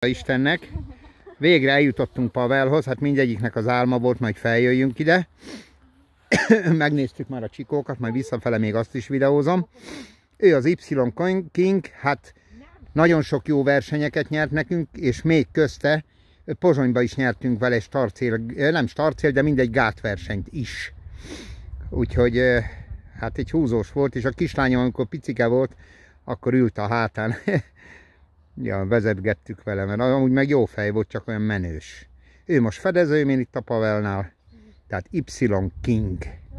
Istennek. Végre eljutottunk Pavelhoz, hát mindegyiknek az álma volt, majd feljöjjünk ide. Megnéztük már a csikókat, majd visszafele még azt is videózom. Ő az Y King, hát nagyon sok jó versenyeket nyert nekünk, és még közte Pozsonyba is nyertünk vele nem startcél, de mindegy gátversenyt is. Úgyhogy hát egy húzós volt, és a kislányom, amikor picike volt, akkor ült a hátán. Ja, vezetgettük vele, mert amúgy meg jó fej volt, csak olyan menős. Ő most fedezőm, én itt a Pavelnál. Tehát Y King.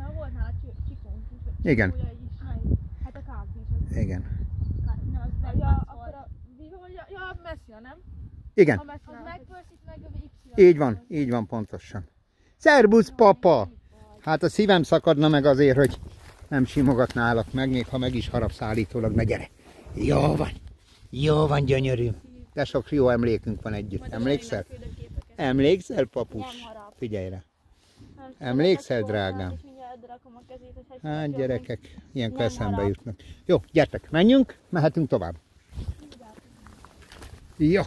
Igen. Igen. Igen. Így van pontosan. Szerbusz, papa! Hát a szívem szakadna meg azért, hogy nem simogatnálak meg, még ha meg is harapsz állítólag, na gyere. Jó van, gyönyörű. De sok jó emlékünk van együtt. Emlékszel? Emlékszel, papus? Figyelj rá. Emlékszel, drágám? Hát gyerekek, ilyenkor eszembe jutnak. Jó, gyertek, menjünk, mehetünk tovább. Jó.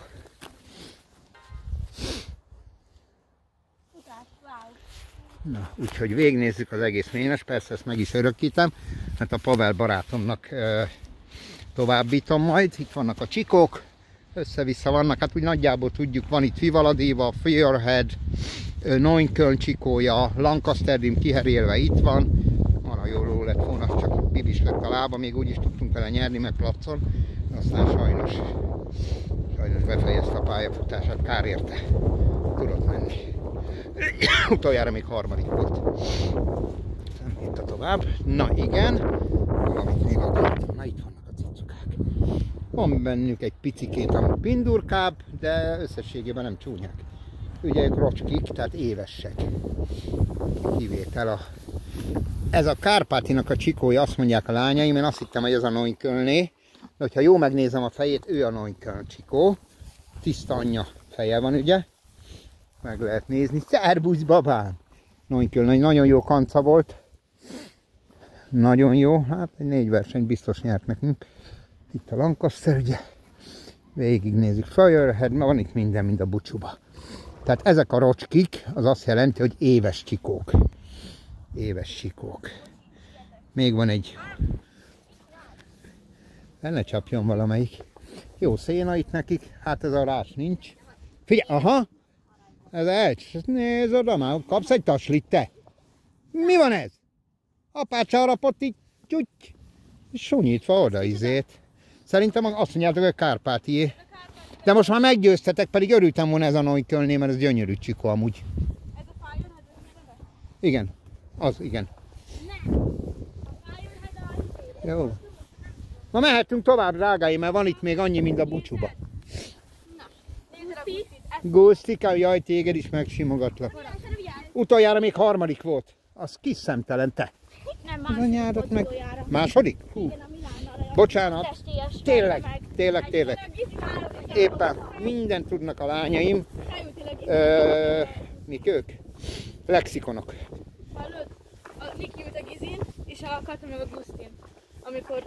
Na, úgyhogy végignézzük az egész ménes, persze ezt meg is örökítem, mert a Pavel barátomnak továbbítom majd. Itt vannak a csikók, össze-vissza vannak, hát úgy nagyjából tudjuk, van itt Vivaladíva, Feuerhead, Neukölln csikója, Lancaster Dim kiherélve itt van. Arra jól lett volna, csak bibis lett a lába, még úgy is tudtunk vele nyerni, meg placon, aztán sajnos befejezte a pályafutását, kár érte, tudott menni. Utoljára még harmadik volt. Nem hitta tovább. Na igen, valamit még akartam. Na itt vannak a cicukák. Van bennük egy picikét a pindurkább, de összességében nem csúnyák. Ugye ők rocskik, tehát évesek. Kivétel ez a Kárpátinak a csikója, azt mondják a lányaim, én azt hittem, hogy ez a Neuköllné. De hogyha jól megnézem a fejét, ő a Neukölln csikó. Tiszta anyja feje van, ugye? Meg lehet nézni. Szerbusz, babám! Neukölln, nagyon jó kanca volt. Nagyon jó. Hát egy 4 versenyt biztos nyert nekünk. Itt a Lancaster, ugye? Végignézzük. Feuerhead, van itt minden, mind a bucsúba. Tehát ezek a rocskik, az azt jelenti, hogy éves csikók. Éves csikók. Még van egy... El ne csapjon valamelyik. Jó széna itt nekik. Hát ez a rás nincs. Figyelj, aha! Ez elcs. Nézd oda már, kapsz egy taslit, te? Mi van ez? Apácsa harapott így, tyúgy, sunyítva oda izét. Szerintem azt mondjátok, hogy Kárpátié. De most már meggyőztetek, pedig örültem volna ez a Neuköllné, mert ez gyönyörű csikó amúgy. Ez a Feuerhead? Igen, az igen. Jó. Na mehetünk tovább, drágáim, mert van itt még annyi, mint a bucsúba. Gusztika, jaj, téged is megsimogatlak. Utoljára még harmadik volt. Az kis szemtelen, te. Nem, második meg... Második? Hú. Bocsánat. Tényleg. Éppen mindent tudnak a lányaim. Mik ők? Lexikonok. Hallod? A Niki ült a Gizin, és a Kata meg a Gusztin. Amikor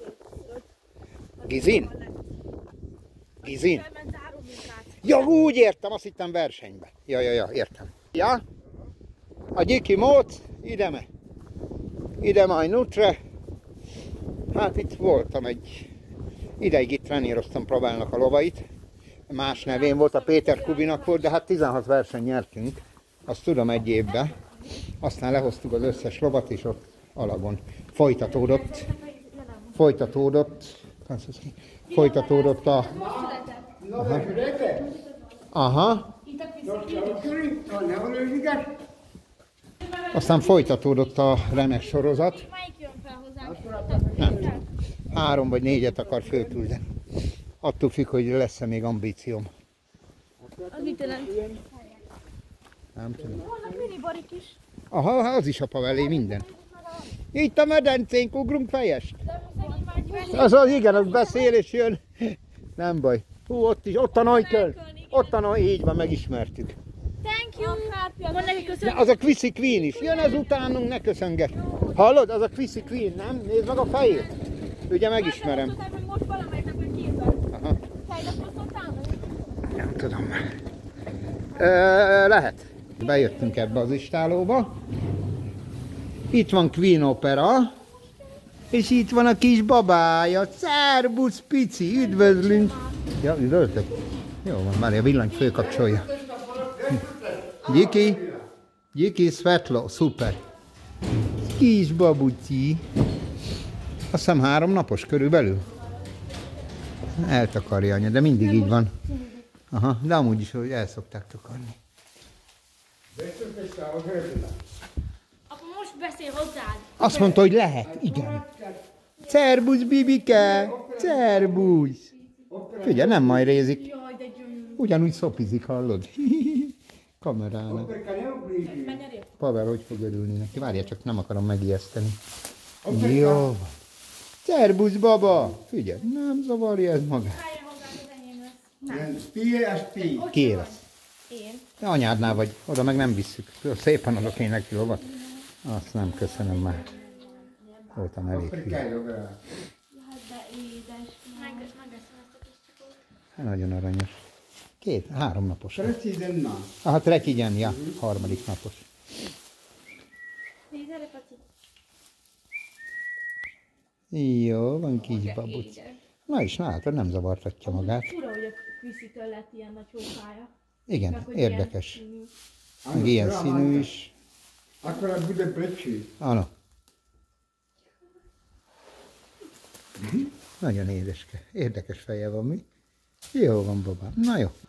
Gizin? Gizin? Ja, úgy értem, azt hittem versenybe. Ja, értem. Ja? A Gyiki Móc, ide majd Nutre. Hát itt voltam egy ideig, itt treníroztam, próbálnak a lovait. Más nevén volt, a Péter Kubinak volt, de hát 16 verseny nyertünk. Azt tudom, egy évben. Aztán lehoztuk az összes lovat, és ott alagon folytatódott a... Aha. Aztán folytatódott a remek sorozat. Nem. 3 vagy 4-et akar fölküldeni. Attól függ, hogy lesz-e még ambícióm. Az mit jelent? Nem tudom. Vannak minibarik is. Aha, az is a Pavelé, minden. Itt a medencénk, ugrunk fejest. Az igen, az beszél és jön. Nem baj. Hú, ott a Neukölln. Így van, megismertük. Thank you. Mondd neki köszönöm. Az a Quissy Queen is. Jön ez utánunk, ne köszönget. Hallod? Az a Quissy Queen, nem? Nézd meg a fejét. Ugye megismerem. Most valamelyiknek meg kézzel. Aha. Nem tudom. Lehet. Bejöttünk ebbe az istálóba. Itt van Queen Opera. És itt van a kis babája. Szerbusz, pici, üdvözlünk. Ja, üdvözlök. Jó van, már a villanyt fölkapcsolja. Gyiki. Gyiki, Svetlo, szuper. Kis babuci. Azt hiszem 3 napos körülbelül. Eltakarja anya, de mindig így van. Aha, de amúgy is, hogy el szokták takarni. Apa most beszél hozzád. Azt mondta, hogy lehet, igen. Szerbusz, Bibike! Szerbusz! Figyelj, nem majd rézik. Jaj, de gyönyörű. Ugyanúgy szopizik, hallod? Kamerának. Menj elé. Pavel, hogy fog örülni neki? Várja, csak nem akarom megijeszteni. Jó van. Szerbusz, baba! Figyelj, nem zavarja ez magát. Álljon hozzád, az enyém lesz. Ki lesz? Én. De anyádnál vagy, oda meg nem visszük. Szépen adok én neki lovat. Azt nem köszönöm már. Voltam elég hülye. Hát de édes. Megeszem ezt a kis csokót. Nagyon aranyos. 3 napos. Precízen na. Hát rekigyen, ja, 3. napos. Nézd erre, Paci. Jó, van kis babuc. Na és látod, nem zavartatja magát. Fura, hogy a Kriszitől lett ilyen nagy hókája. Igen, Meg, hogy érdekes. ilyen színű. Meg ilyen színű is. Akkor bude precsi. Ano. Nagyon édeske. Érdekes feje van, mi? Jó van, babám. Na jó.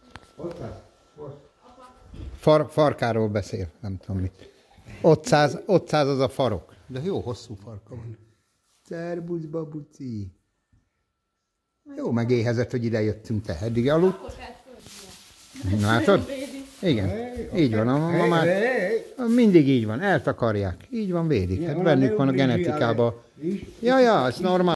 Farkáról beszél, nem tudom mit. 500 az a farok. De jó hosszú farka van. Szerbusz, babuci. Jó, megéhezett, hogy ide jöttünk, te eddig aludt. Akkor kell földnie. Látod? Igen, így van, a mamát. Mindig így van, eltakarják. Így van, védik. Hát bennük van a genetikában. Ja, ez normál.